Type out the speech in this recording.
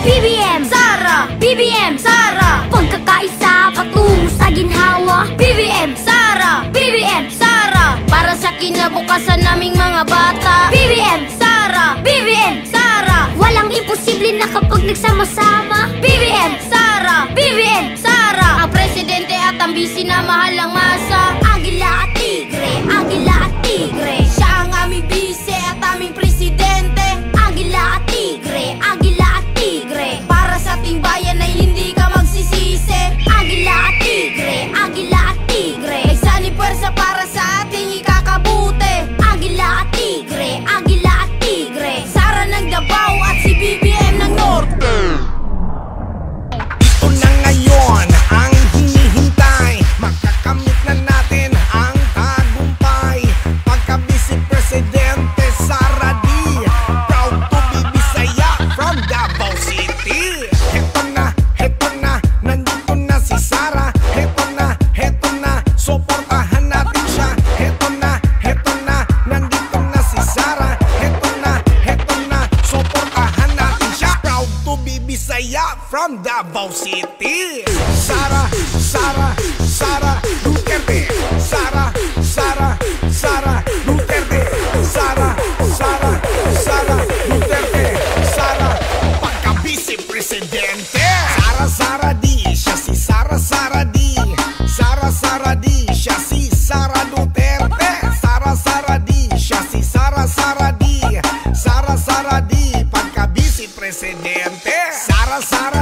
BBM Sara, BBM Sara, pagkakaisa patungo sa ginhawa. BBM Sara, BBM Sara, para sa kinabukasan naming mga bata. BBM Sara, BBM Sara, walang imposible na kapag nagsama-sama. BBM Sara, BBM Sara, ang presidente at ang bisi na mahal ang masa. Agila at tigre, agila at tigre, siya ang aming bise at aming presidente. Agila at tigre, agila at tigre, para sa ating bayan ay hindi ka magsisisi. Agila at tigre, agila at tigre, nagsanib pwersa para sa ating ikakabuti. Agila at tigre, agila at tigre, Sara ng Davao at si BBM ng Norte. Ito na ngayon ang hinihintay, makakamit na natin ang tagumpay. Pagka-Vice Presidente Sara D, proud to be Bisaya from Davao City. Heto na, nandito na si Sara. Heto na, suportahan natin siya. Heto na, nandito na si Sara. Heto na, suportahan natin siya. Proud to be Bisaya from Davao City. Sara Duterte. Sara Duterte. Sara Duterte. Sara pagka-Vice Presidente. Sara D, siya si Sara D. Sara D, siya si Sara Duterte. Sara D, siya si Sara D. Sara D, pagka-Vice Presidente. Sara